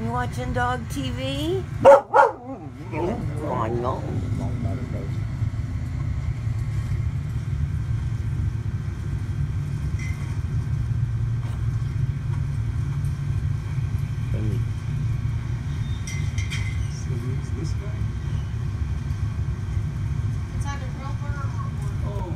You watching dog TV? I know. This guy? It's either girl fur or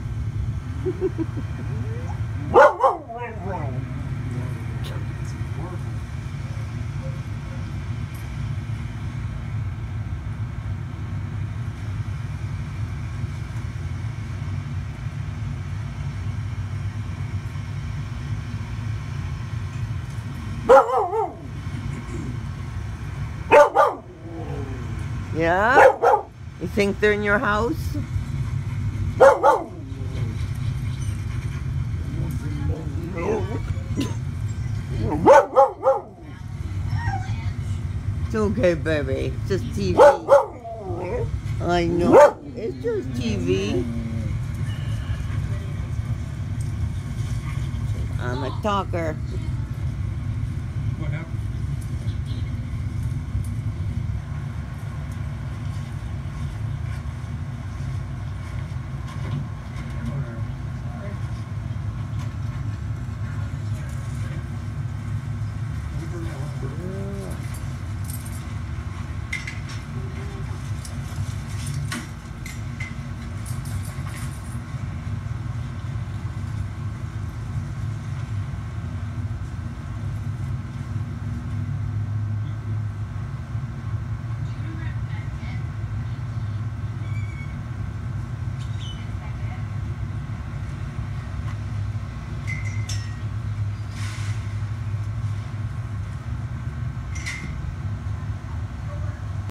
Yeah? You think they're in your house? It's okay, baby. It's just TV. I know. It's just TV. I'm a talker.